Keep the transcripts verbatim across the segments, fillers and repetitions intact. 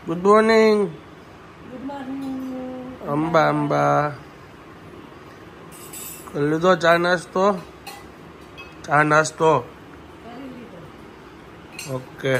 Good morning. Good morning. અંબા અંબા કરી લીધો ચા નાસ્તો? ચા નાસ્તો ઓકે.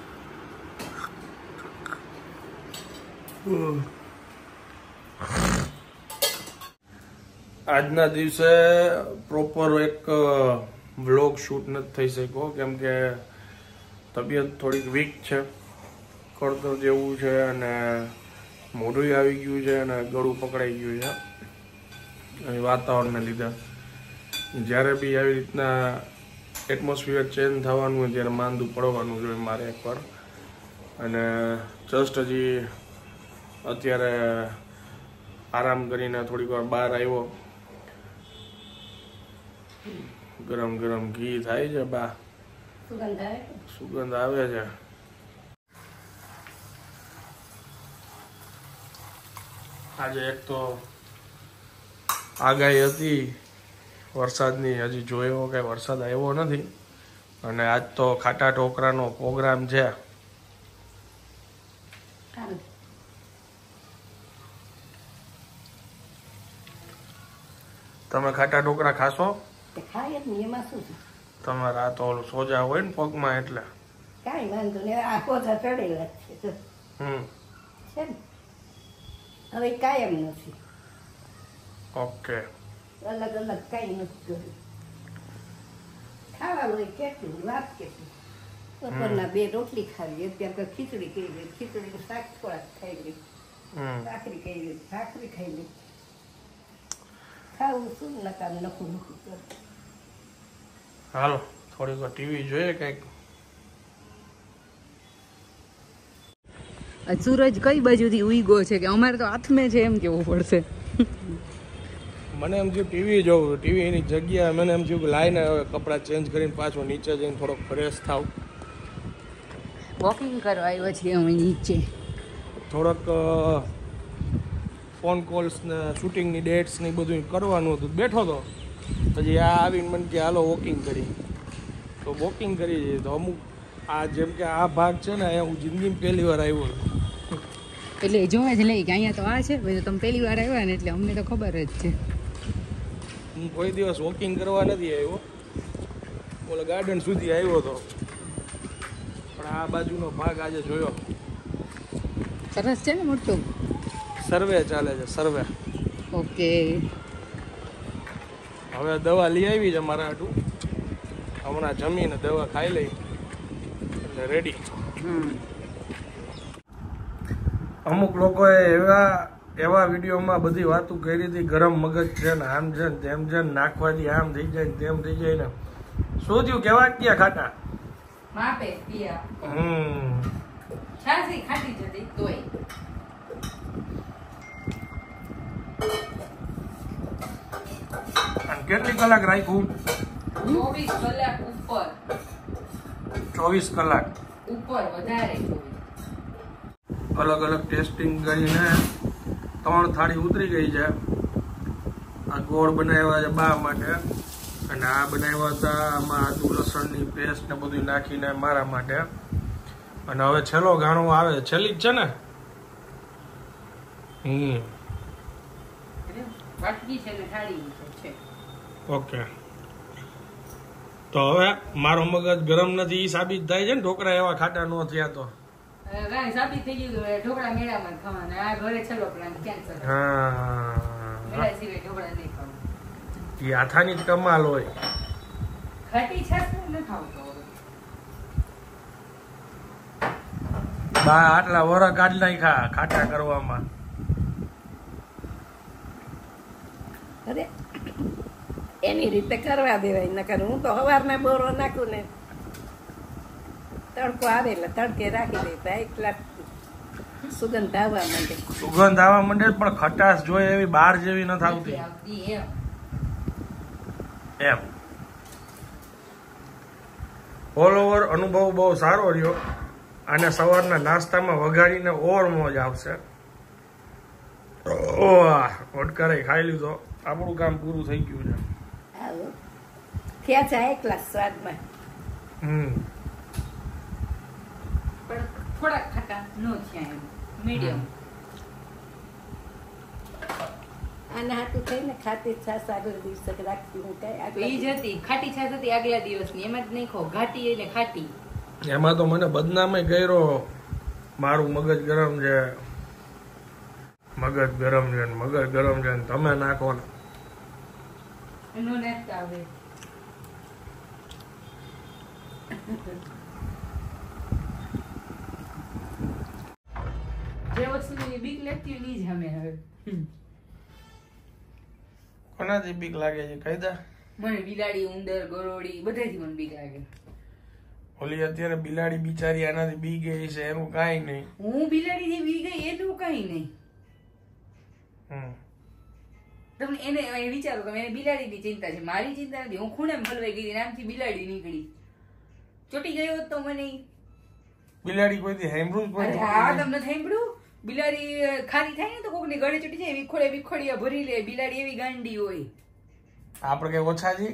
આજના દિવસે પ્રોપર એક વ્લોગ શૂટ નથી થઈ શક્યો કેમ કે તબિયત થોડીક વીક છે, કળતર જેવું છે અને મોઢું આવી ગયું છે અને ગળું પકડાઈ ગયું છે અને વાતાવરણને લીધે. જ્યારે બી આવી રીતના એટમોસ્ફિયર ચેન્જ થવાનું હોય ત્યારે માંદું પડવાનું જોઈએ મારે એકવાર. અને જસ્ટ હજી અત્યારે આરામ કરીને થોડીક વાર બહાર આવ્યો. ગરમ ગરમ ઘી થાય છે બા, સુગંધ આવે સુગંધ આવે છે. આજે એક તો આગાહી હતી વરસાદની, હજી જોયો કે વરસાદ આવ્યો નથી. અને આજ તો ખાટા ઢોકળાનો પ્રોગ્રામ છે. તમે ખાટા ઢોકળા ખાશો? ખાય જ નહીં, એમાં શું છે? તમારા તો ઓલું સોજા હોય ને પગમાં એટલે કાંઈ વાંધો નહીં, આ પોતા ચડેલા છે જો. હમ છે ને હવે કાયમ નથી, ઓકે. અલગ અલગ કાંઈ નથી કર્યું. ખાવાનું હોય કેટલું, વાત કેટલી. બપોરના બે રોટલી ખાવી, અત્યારે તો ખીચડી ખાઈ ગઈ, ખીચડી શાક થોડાક ખાઈ ગઈ, ભાખરી ખાઈ ગઈ, ભાખરી ખાઈ ગઈ. ખાવું શું નકામ નખું નખું કરું. હાલો થોડીક વાર ટીવી જોઈએ કઈક. સૂરજ કઈ બાજુથી ઉઈગો છે કે અમારે તો હાથમાં છે એમ કેવું પડશે. મને એમ થયું ટીવી જોઉં, ટીવીની જગ્યાએ મને એમ થયું કે લાઈને હવે કપડાં ચેન્જ કરીને પાછો નીચે જઈને થોડોક ફ્રેશ થાવ. વોકિંગ કરવા આવ્યો છીએ અમે નીચે. થોડોક ફોન કોલ્સ ને શૂટિંગની ડેટ્સ ને બધું કરવાનું હતું, બેઠો તો પછી આ આવીને મને કે હાલો વોકિંગ કરી, તો વોકિંગ કરી જઈએ. તો અમુક આ જેમ કે આ ભાગ છે ને અહીંયા હું જિંદગીમાં પહેલી વાર આવ્યો. એટલે જોવા જ લઈ કે અહીંયા તો આ છે, પછી તમે પહેલી વાર આવ્યા ને એટલે અમને તો ખબર જ છે. હું કોઈ દિવસ વોકિંગ કરવા નથી આવ્યો, ઓલા ગાર્ડન સુધી આવ્યો હતો પણ આ બાજુનો ભાગ આજે જોયો. સરસ છે ને મોટું. સર્વે ચાલે છે, સર્વે. ઓકે. હવે દવા લઈ આવી છે મારા હાટું, હમણાં જમીને દવા ખાઈ લઈ એટલે રેડી. અમુક લોકોએ એવા એવા વિડીયોમાં બધી વાતો કરી હતી, ગરમ મગજ છે ને આમ છે ને તેમ છે ને નાખવાથી આમ થઈ જાય ને તેમ થઈ જાય ને. શું થયું? કેવા ક્યાં ખાટા? માપે પિયા. હમ છાસી ખાટી જતી તોય. કેટલી કલાક રાખ્યું? ચોવીસ કલાક ઉપર. ચોવીસ કલાક ઉપર વધારે. અલગ અલગ ટેસ્ટિંગ કરીને ત્રણ થાળી ઉતરી ગઈ છે. આ ગોળ બનાવ્યા છે બા માટે અને આ બનાવ્યા હતા આમાં આદુ લસણની પેસ્ટ ને બધું નાખીને મારા માટે. અને હવે છેલ્લો ગાણો આવે, છેલ્લી જ છે ને. હમ વાટકી છે ને થાળી છે. ઓકે. તો હવે મારો મગજ ગરમ નથી ઈ સાબિત થાય છે ને, ઢોકળા એવા ખાટા ન થયા તો. સાબિત થઈ ગયું ઢોકળા મેળામાં ખાવાના. આ ઘરે છેલ્લો પ્લાન કેન્સલ. હા મેળા સિવાય ઢોકળા નહીં ખાવા. એ આથાની જ કમાલ હોય. ખાટી છાશ ન ખાવતો. બા આટલા વરસ કાઢ નાખ્યા ખાટા કરવામાં. અરે એની રીતે કરવા દેવાય, નકર હું તો સવારના બોરો નાખું ને તડકો આવે એટલે તડકે રાખી દે તો એકલા સુગંધ આવવા માંડે. સુગંધ આવવા માંડે પણ ખટાશ જોઈએ એવી બહાર જેવી નથી આવતી એમ. ઓલ ઓવર અનુભવ બહુ સારો રહ્યો. આને સવારના નાસ્તામાં વઘાડીને ઓર મોજ આવશે. ઓટકારે ખાઈ લીધો, આપણું કામ પૂરું થઈ ગયું છે. થયા છે એકલા સ્વાદમાં. હમ પણ થોડાક ખાટા નો થયા એમ. મીડિયમ. આના હાટું થઈને ખાતી છાશ આગળ દિવસે રાખતી હું કઈ ઈ જ હતી ખાટી છાશ હતી આગલા દિવસની, એમાં જ નહીં ખો ઘાટી એટલે ખાટી. એમાં તો મને બદનામે કર્યો, મારું મગજ ગરમ છે, મગજ ગરમ છે ને મગજ ગરમ છે ને તમે નાખો ને. એનું નેટ આવે. જે વસ્તુની બીક લેતી હોય ઈ જ અમે હવે. કોનાથી બીક લાગે છે કહી દે. મને બિલાડી, ઉંદર, ગરોળી બધાથી મને બીક લાગે. ઓલી અત્યારે બિલાડી બિચારી આનાથી બી ગઈ છે એનું કાંઈ નહીં. હું બિલાડી થી બી ગઈ એનું કઈ નહીં. હમ તમે એને એને વિચારો, તમે એને બિલાડીની ચિંતા છે, મારી ચિંતા નથી. હું ખૂણે ભલવાઈ ગઈ નામથી બિલાડી નીકળી, ચોટી ગયો હોત તો મને. બિલાડી કોઈથી હેમરું જ અરે હા, તમને સાંભળ્યું? બિલાડી ખાલી થાય ને તો કોક ની ગળે ચોટી જાય, વિખોડે વિખોડિયા ભરી લે. બિલાડી એવી ગાંડી હોય. આપણે કઈ ઓછા છીએ?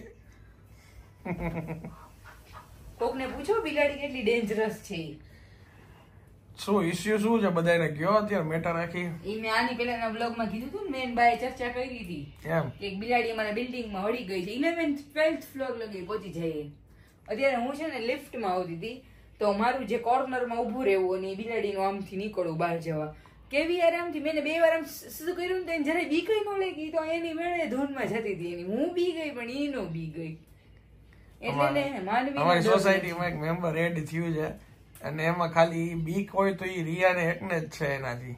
કોક ને પૂછો બિલાડી કેટલી ડેન્જરસ છે. શું ઇસ્યુ શું છે બધાને કયો અત્યારે મેટર રાખી? ઈ મેં આની પહેલાના બ્લોગમાં કીધું હતું ને, મેન બાએ ચર્ચા કરી હતી એમ કે એક બિલાડી અમારા બિલ્ડિંગમાં વળી ગઈ છે. ઇલેવન્થ ટ્વેલ્થ ફ્લોર લગી પહોંચી જાય. અત્યારે હું છે ને લિફ્ટમાં આવતી હતી તો મારું જે કોર્નરમાં ઊભું રહેવું અને બિલાડીનું આમથી નીકળવું બહાર જવા, કેવી આરામથી. મેં બે વાર આમ શું કર્યું ને તો એને જરા બી કઈ ન લાગી, તો એની મેળે ધૂનમાં જતી હતી એની. હું બી ગઈ પણ ઈ નો બી ગઈ. એટલે ને માનવી અમારી સોસાયટીમાં એક મેમ્બર એડ થયું છે અને એમાં ખાલી બીક હોય તો ઈ રિયાને એકને જ છે એનાથી.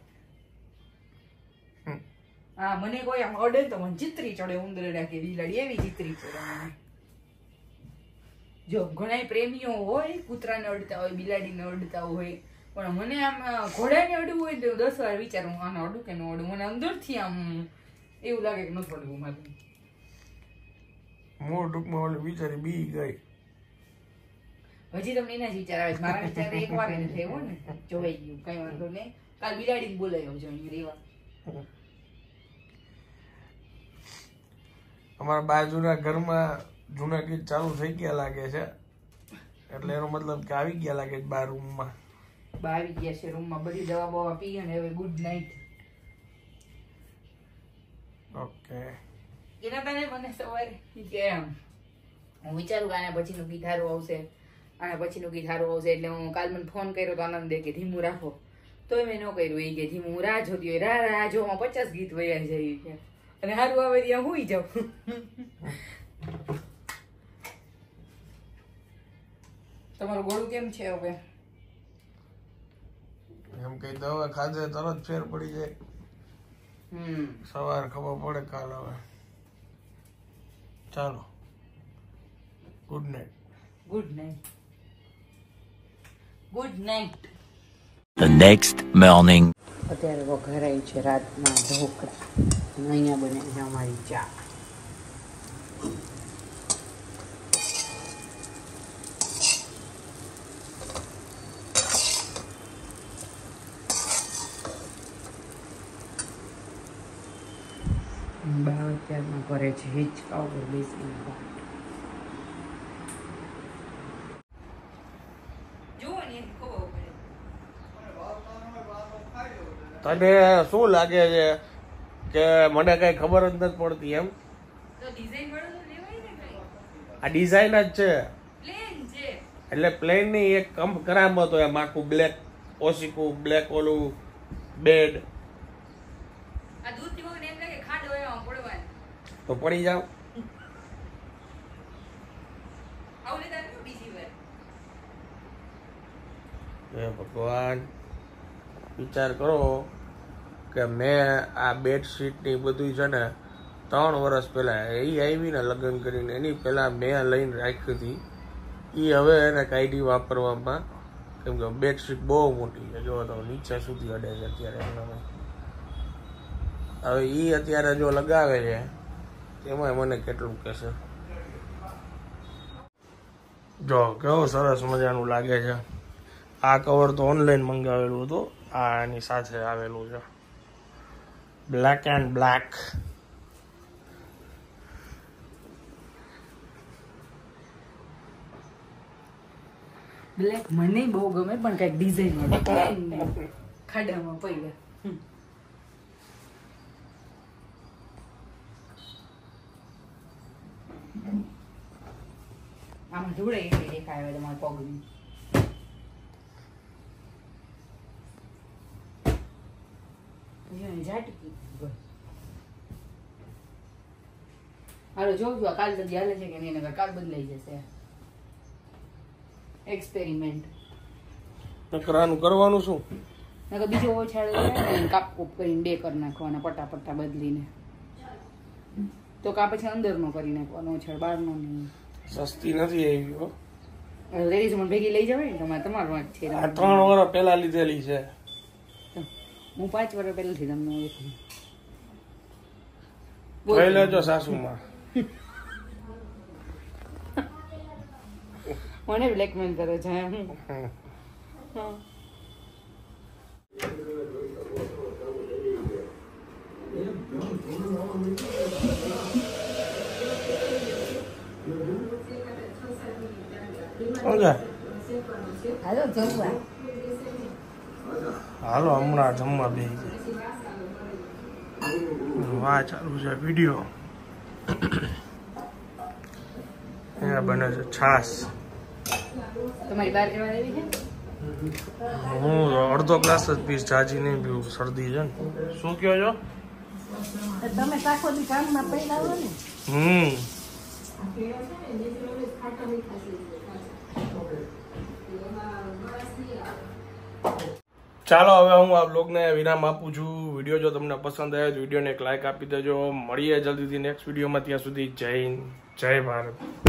હા, મને કોઈ આમ અડે તો મને ચિત્રી ચડે, ઉંદરડા કે બિલાડી એવી ચિત્રી ચડે મને. જો ઘણા પ્રેમીઓ હોય કૂતરાને અડતા હોય, બિલાડીને અડતા હોય, પણ મને આમ ઘોડાને અડવું હોય તો દસ વાર વિચારું આને અડું કે ન અડું. મને અંદરથી આમ એવું લાગે કે નથી અડવું મારું. મૂળ ટૂંકમાં ઓલી બિચારી બી ગઈ. હજી તમને એના જ વિચાર આવે છે. મારા વિચાર એક વાર એને થયો ને જોવાઈ ગયું, કઈ વાંધો નહીં. કાલ બિલાડીને બોલાયો છે અહીં રેવા. અમારા બાજુના ઘરમાં જૂના ગીત ચાલુ થઈ ગયા લાગે છે, એટલે એનો મતલબ કે આવી ગયા લાગે છે બાર રૂમમાં. બા આવી ગયા છે રૂમમાં, બધી દવા બવા પી અને હવે ગુડ નાઇટ. ઓકે. એના તને મને સવારે કેમ હું વિચારું કે આના પછીનું ગીત સારું આવશે, આના પછીનું ગીત સારું આવશે. એટલે હું કાલ મને ફોન કર્યો તો આનંદે કે ધીમું રાખો, તો મેં ન કર્યું. એ કે ધીમું રાહ જોતી હોય, રાહ રાહ જોવામાં પચાસ ગીત વયા જાય છે અને સારું આવે ત્યાં હુઈ જાઉં. તમારું ગળું કેમ છે હવે? એમ કઈ દવા ખાધે તરત ફેર પડી જાય. હમ સવાર ખબર પડે કાલ. હવે ચાલો, good night. Good night. Good night. The next morning. અત્યારે વઘારાય છે રાતના ઢોકળા, અહીંયા બને છે અમારી ચા. બા અત્યારમાં કરે છે હિંચકા ઉપર બેસીને વાત. તને શું લાગે છે કે મને કઈ ખબર જ નથી પડતી એમ? આ ડિઝાઇન જ છે એટલે પ્લેન ની એક કમ કરામત હોય એમ આખું બ્લેક ઓશિકું બ્લેક ઓલું બેડ તો પડી જાવ. હે ભગવાન, વિચાર કરો કે મેં આ બેડશીટ ની બધું છે ને ત્રણ વર્ષ પહેલા એ આવી ને લગ્ન કરીને એની પહેલા મેં લઈને રાખી હતી. એ હવે એને કાઢી વાપરવામાં, કેમ કે બેડશીટ બહુ મોટી છે. જો તો નીચે સુધી અડે છે અત્યારે એમાં. હવે એ અત્યારે જો લગાવે છે એમાં મને કેટલું કહેશે. જો કેવું સરસ મજાનું લાગે છે. આ કવર તો ઓનલાઈન મંગાવેલું હતું, આ એની સાથે આવેલું છે બ્લેક એન્ડ બ્લેક. બ્લેક મને બહુ ગમે પણ કઈક ડિઝાઇન ખાડામાં પડ્યા. આમાં ધૂળે એટલી દેખાય તમારા પગની. ઝાટકી હાલો જોઉં છું આ કાલ તો હાલે છે કે નહીં, નકર કાલ બદલાઈ જશે. એક્સપેરિમેન્ટ નકરાનું કરવાનું શું? નકર બીજો ઓછાળ કાપ કૂપ કરીને બે કરી નાખવાના પટ્ટા પટ્ટા બદલીને, તો કા પછી અંદરનો કરી નાખવાનો ઓછાળ, બહારનો નહીં. સસ્તી નથી આવી હો. લેડીઝ મને ભેગી લઈ જવાય ને તમારે, તમારું વાત છે. આ ત્રણ વર્ષ પહેલા લીધેલી છે. હું પાંચ વર્ષ પહેલાથી તમને ઓળખું. જોઈ લેજો સાસુમાં. મને બ્લેકમેલ કરે છે એમ. હાલો જમવા. હાલો હમણાં જમવા બે વાહ ચાલુ છે વિડીયો. અહીંયા બને છે છાસ. તમારી બાર જવા દેવી છે? હું અડધો ગ્લાસ જ પીસ, જાજી નહીં પીવું, શરદી છે ને. શું કહો છો? તમે આખો દી કામમાં પડ્યા હો ને. હમ ચાલો હવે હું આ બ્લોગને વિરામ આપું છું. વિડીયો જો તમને પસંદ આવે તો વિડીયોને એક લાઈક આપી દેજો. મળીએ જલ્દીથી નેક્સ્ટ વિડીયોમાં. ત્યાં સુધી જય હિન્દ, જય ભારત.